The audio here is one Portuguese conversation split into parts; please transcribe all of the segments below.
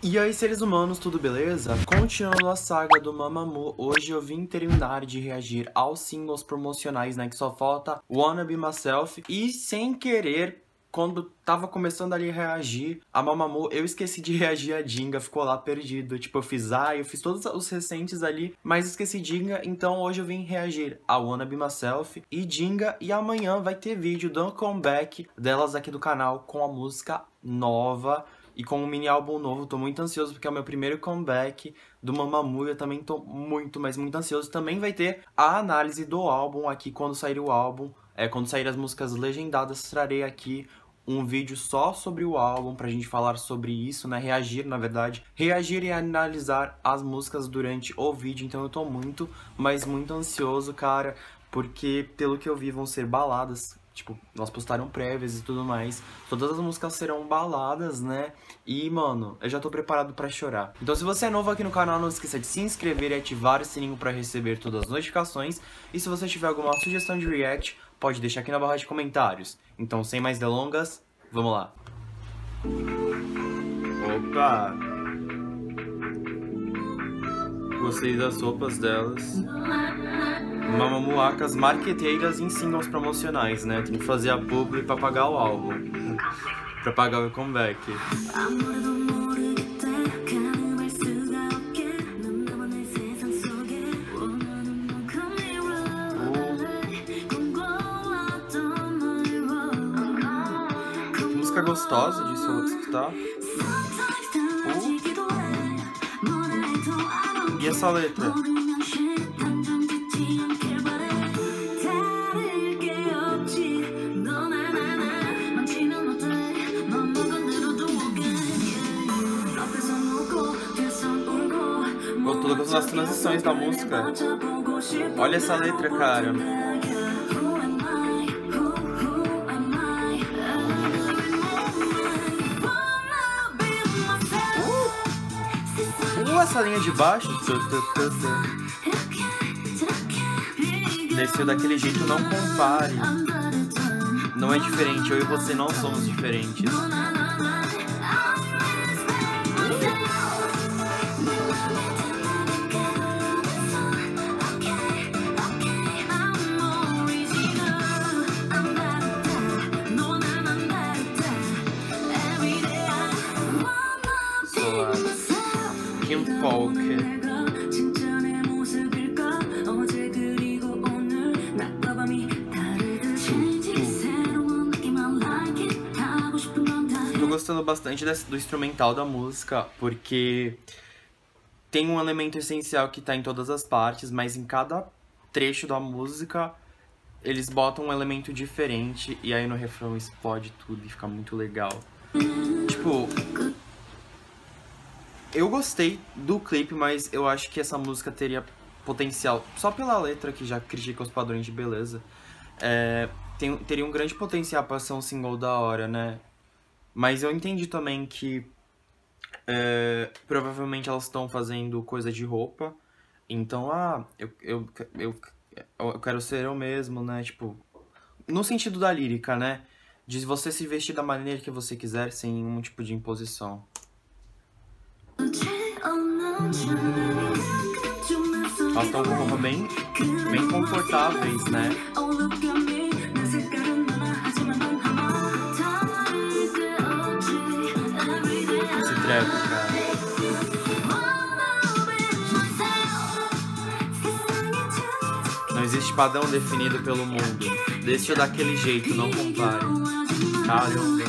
E aí, seres humanos, tudo beleza? Continuando a saga do Mamamoo, hoje eu vim terminar de reagir aos singles promocionais, né? Que só falta Wanna Be Myself. E sem querer, quando tava começando ali a reagir a Mamamoo, eu esqueci de reagir a Jinga, ficou lá perdido. Tipo, eu fiz todos os recentes ali, mas esqueci Jinga. Então hoje eu vim reagir a Wanna Be Myself e Jinga. E amanhã vai ter vídeo do comeback delas aqui do canal com a música nova. E com um mini álbum novo, tô muito ansioso porque é o meu primeiro comeback do Mamamoo. Eu também tô muito, mas muito ansioso. Também vai ter a análise do álbum aqui quando sair o álbum. Quando sair as músicas legendadas, trarei aqui um vídeo só sobre o álbum pra gente falar sobre isso, né? Reagir, na verdade. Reagir e analisar as músicas durante o vídeo. Então eu tô muito, mas muito ansioso, cara. Porque, pelo que eu vi, vão ser baladas. Tipo, nós postaram prévias e tudo mais. Todas as músicas serão baladas, né? E, mano, eu já tô preparado pra chorar. Então, se você é novo aqui no canal, não esqueça de se inscrever e ativar o sininho pra receber todas as notificações. E se você tiver alguma sugestão de react, pode deixar aqui na barra de comentários. Então, sem mais delongas, vamos lá. Opa! Gostei das roupas delas. Mamamoo, marqueteiras em singles promocionais, né? Tem que fazer a publi pra pagar o álbum. Pra pagar o comeback. Que música gostosa de se escutar. E essa letra? Tô gostando das transições da música. Olha essa letra, cara. Essa linha de baixo. Desceu daquele jeito, não compare. Não é diferente, eu e você não somos diferentes. Kim Folk. Tô gostando bastante do instrumental da música, porque tem um elemento essencial que tá em todas as partes, mas em cada trecho da música eles botam um elemento diferente e aí no refrão explode tudo e fica muito legal. Tipo, eu gostei do clipe, mas eu acho que essa música teria potencial, só pela letra que já critica os padrões de beleza, teria um grande potencial pra ser um single da hora, né? Mas eu entendi também que provavelmente elas estão fazendo coisa de roupa, então, eu quero ser eu mesmo, né? Tipo, no sentido da lírica, né? De você se vestir da maneira que você quiser, sem nenhum tipo de imposição. Elas estão com roupa bem confortáveis, né? Esse trap, cara. Não existe padrão definido pelo mundo. Deixa daquele jeito, não compare. Caramba.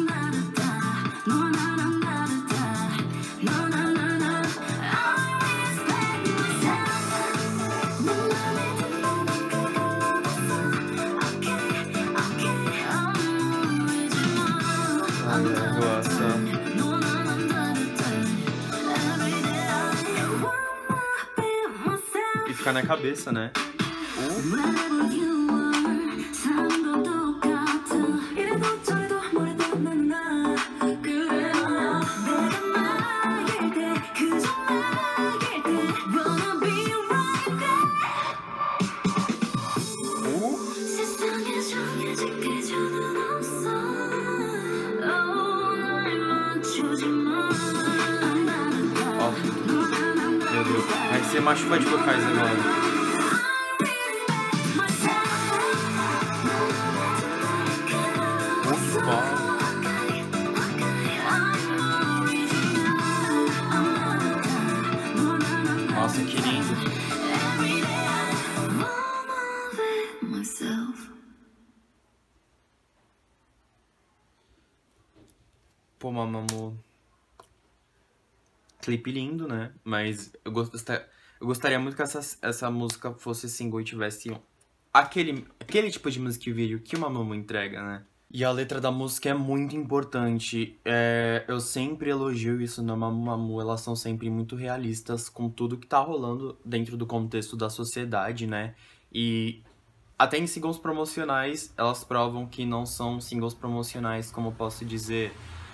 E ficar na cabeça, né? Vai ser uma chuva de vocais agora. Ufa. Nossa, que lindo. Pô, Mamamoo. Clipe lindo, né? Mas eu gostaria muito que essa música fosse single e tivesse aquele tipo de music video que o Mamamoo entrega, né? E a letra da música é muito importante. Eu sempre elogio isso na Mamamoo. Elas são sempre muito realistas com tudo que tá rolando dentro do contexto da sociedade, né? E até em singles promocionais, elas provam que não são singles promocionais, como eu posso dizer,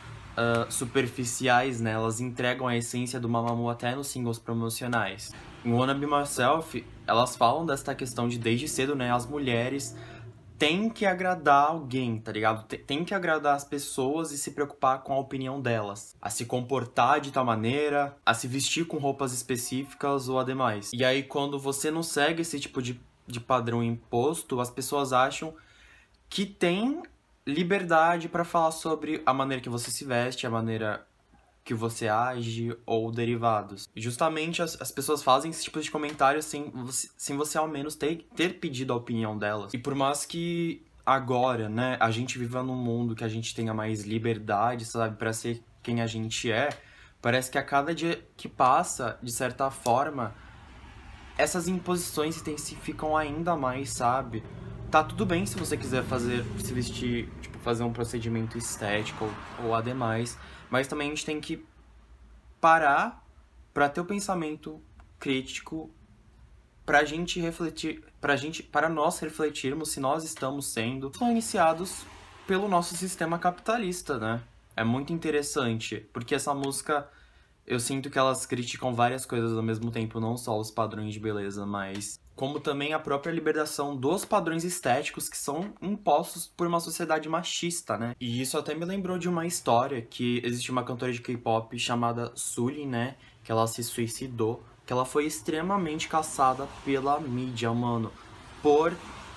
superficiais, né? Elas entregam a essência do Mamamoo até nos singles promocionais. Em Wanna Be Myself, elas falam desta questão de desde cedo, né? As mulheres têm que agradar alguém, tá ligado? Tem que agradar as pessoas e se preocupar com a opinião delas. A se comportar de tal maneira, a se vestir com roupas específicas ou ademais. E aí, quando você não segue esse tipo de padrão imposto, as pessoas acham que tem liberdade pra falar sobre a maneira que você se veste, a maneira que você age ou derivados. E justamente as pessoas fazem esse tipo de comentário sem você ao menos ter pedido a opinião delas. E por mais que agora, né, a gente viva num mundo que a gente tenha mais liberdade, sabe, pra ser quem a gente é, parece que a cada dia que passa, de certa forma, essas imposições se intensificam ainda mais, sabe? Tá tudo bem se você quiser se vestir, tipo, fazer um procedimento estético ou ademais, mas também a gente tem que parar pra ter o pensamento crítico, pra gente refletir, para nós refletirmos se nós estamos sendo influenciados pelo nosso sistema capitalista, né? É muito interessante, porque essa música, eu sinto que elas criticam várias coisas ao mesmo tempo, não só os padrões de beleza, mas como também a própria libertação dos padrões estéticos que são impostos por uma sociedade machista, né? E isso até me lembrou de uma história que existe uma cantora de K-pop chamada Sulli, né? Que ela se suicidou, que ela foi extremamente caçada pela mídia, mano, por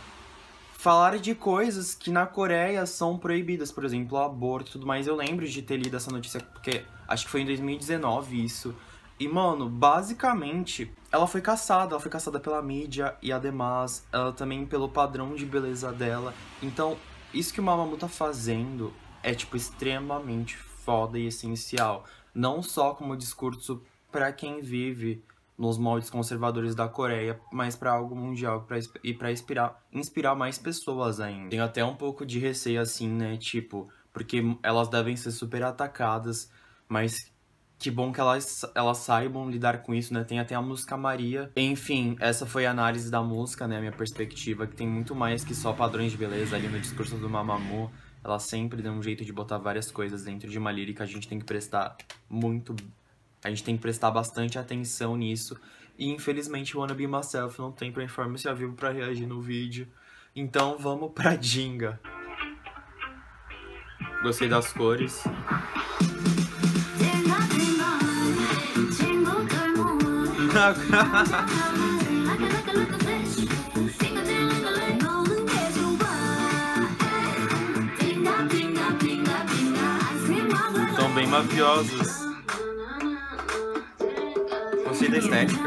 falar de coisas que na Coreia são proibidas, por exemplo, o aborto e tudo mais. Eu lembro de ter lido essa notícia, porque acho que foi em 2019 isso. E, mano, basicamente, ela foi caçada pela mídia e, ademais, ela também pelo padrão de beleza dela. Então, isso que o Mamamoo tá fazendo é, tipo, extremamente foda e essencial. Não só como discurso pra quem vive nos moldes conservadores da Coreia, mas para algo mundial e para inspirar mais pessoas ainda. Tenho até um pouco de receio assim, né, tipo, porque elas devem ser super atacadas, mas que bom que elas saibam lidar com isso, né? Tem até a música Maria. Enfim, essa foi a análise da música, né, a minha perspectiva, que tem muito mais que só padrões de beleza ali no discurso do Mamamoo. Ela sempre deu um jeito de botar várias coisas dentro de uma lírica, a gente tem que prestar bastante atenção nisso. E infelizmente o Wanna Be Myself não tem performance ao vivo pra reagir no vídeo. Então vamos pra Jinga. Gostei das cores. São bem mafiosos. Gostei da estética.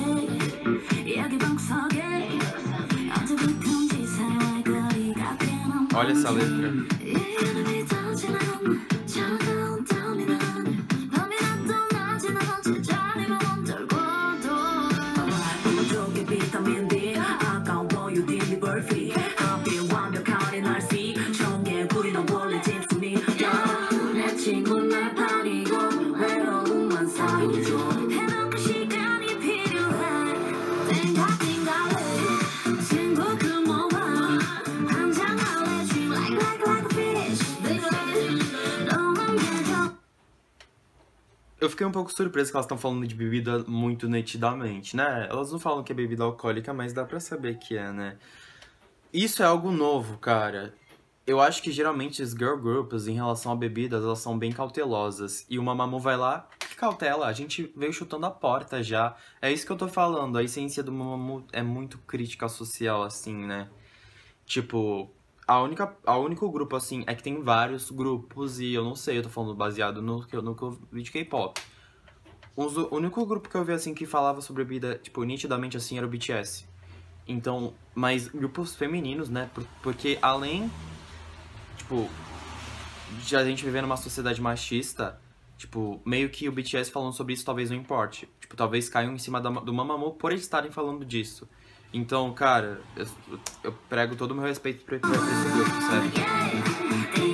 Olha essa letra. Eu fiquei um pouco surpreso que elas estão falando de bebida muito nitidamente, né? Elas não falam que é bebida alcoólica, mas dá pra saber que é, né? Isso é algo novo, cara. Eu acho que geralmente as girl groups, em relação a bebidas, elas são bem cautelosas. E o Mamamoo vai lá e cautela, a gente veio chutando a porta já. É isso que eu tô falando, a essência do Mamamoo é muito crítica social, assim, né? Tipo, a único grupo, assim, é que tem vários grupos e eu não sei, eu tô falando baseado no que eu vi de K-pop. O único grupo que eu vi, assim, que falava sobre vida, tipo, nitidamente, assim, era o BTS. Então, mas grupos femininos, né? Porque além, tipo, de a gente viver numa sociedade machista, tipo, meio que o BTS falando sobre isso talvez não importe. Tipo, talvez caiam em cima do Mamamoo por eles estarem falando disso. Então, cara, eu prego todo o meu respeito pra esse grupo, sério.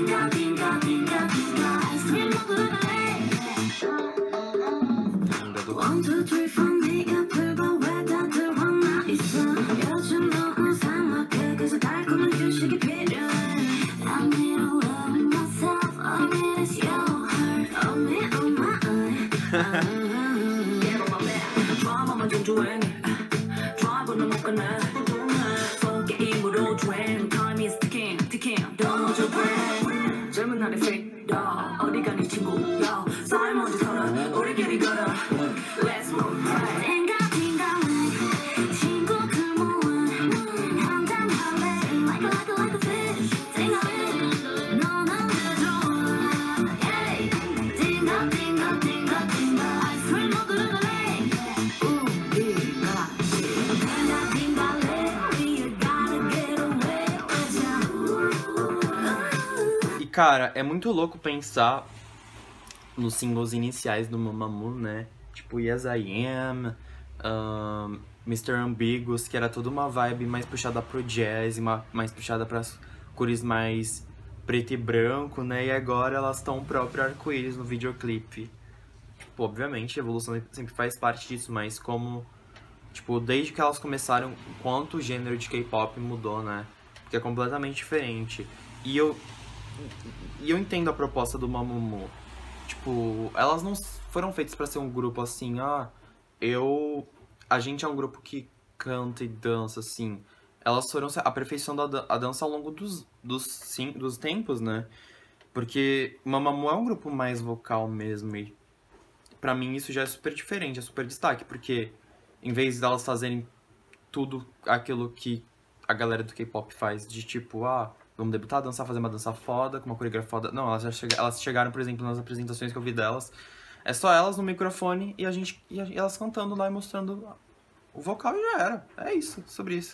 Ainda do... Cara, é muito louco pensar nos singles iniciais do Mamamoo, né? Tipo, Yes I Am, Mr. Ambiguous, que era toda uma vibe mais puxada pro jazz, mais puxada pras cores mais preto e branco, né? E agora elas estão o próprio arco-íris no videoclipe. Tipo, obviamente, a evolução sempre faz parte disso, mas como... Tipo, desde que elas começaram, quanto o gênero de K-pop mudou, né? Porque é completamente diferente. E eu entendo a proposta do Mamamoo. Tipo, elas não foram feitas pra ser um grupo assim, a gente é um grupo que canta e dança, assim. Elas foram aperfeiçoando a dança ao longo dos tempos, né? Porque Mamamoo é um grupo mais vocal mesmo, e pra mim isso já é super diferente, é super destaque, porque em vez delas fazerem tudo aquilo que a galera do K-pop faz, de tipo, vamos debutar, dançar, fazer uma dança foda, com uma coreografia foda. Não, elas chegaram, por exemplo, nas apresentações que eu vi delas. É só elas no microfone e elas cantando lá e mostrando o vocal e já era. É isso, sobre isso.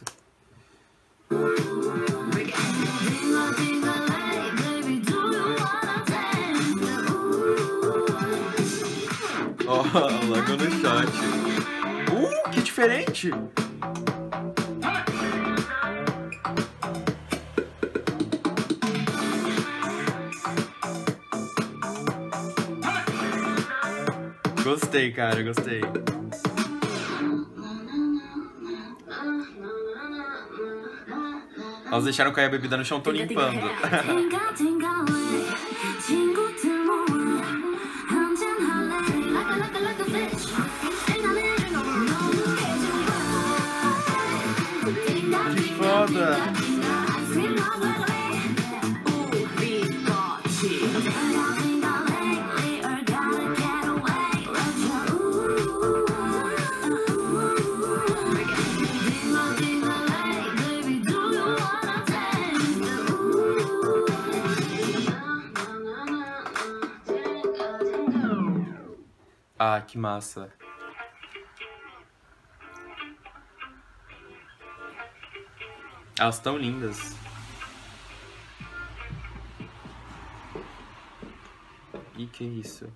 Ó, logo no shot. Que diferente! Gostei, cara, gostei. Elas deixaram cair a bebida no chão, tô limpando. Que foda! Ah, que massa. Elas tão lindas. E que isso?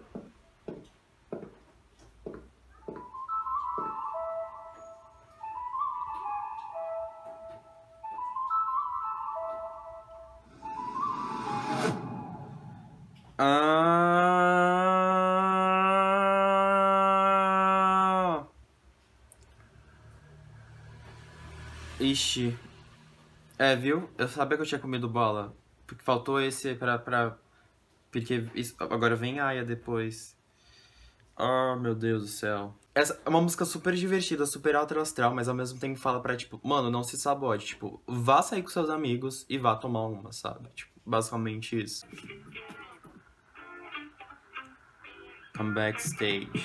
Ixi. É, viu? Eu sabia que eu tinha comido bola. Porque faltou esse Porque agora vem Aya depois. Oh, meu Deus do céu. Essa é uma música super divertida, super alto astral, mas ao mesmo tempo fala pra, tipo, mano, não se sabote. Tipo, vá sair com seus amigos e vá tomar uma, sabe? Tipo, basicamente isso. Comeback stage.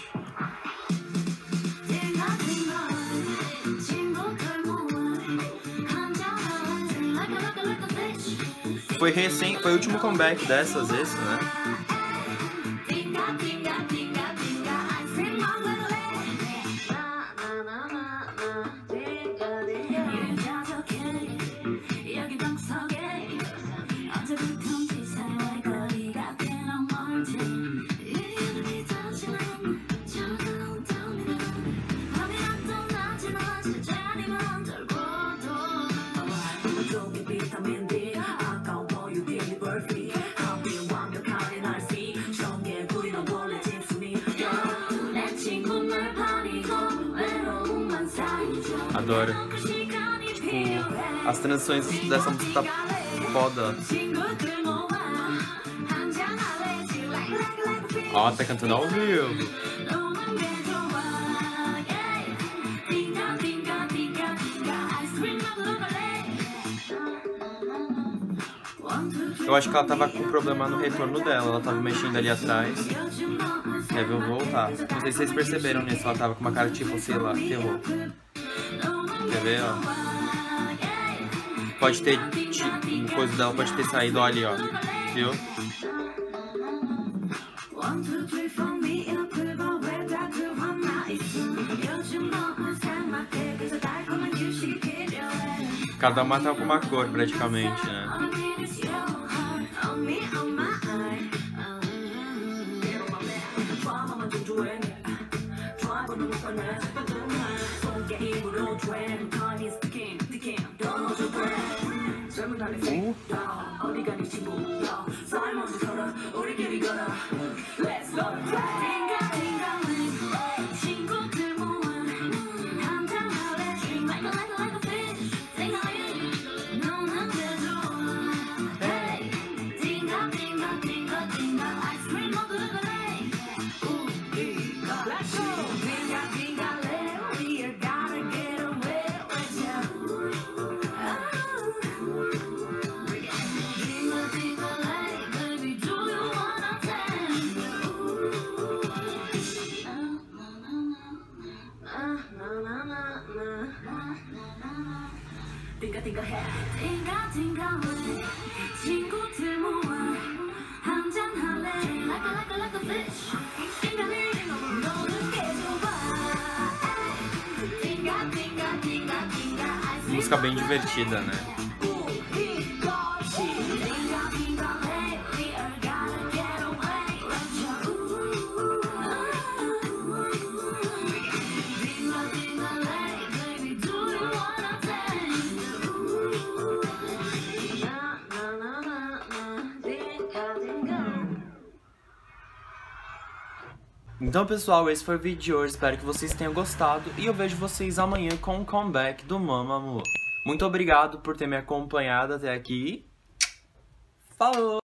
Foi o último comeback dessas esse, né? Adoro. Tipo, as transições dessa música tá foda. Ó, tá cantando ao vivo. Eu acho que ela tava com problema no retorno dela. Ela tava mexendo ali atrás. Quer ver eu voltar? Não sei se vocês perceberam nisso. Ela tava com uma cara tipo, sei lá, ferrou. Quer ver, ó? Pode ter, tipo, coisa dela pode ter saído ali, ó. Viu? Cada uma tá com uma cor, praticamente, né? Música bem divertida, né? Então, pessoal, esse foi o vídeo de hoje. Espero que vocês tenham gostado. E eu vejo vocês amanhã com o comeback do Mamamoo. Muito obrigado por ter me acompanhado até aqui. Falou!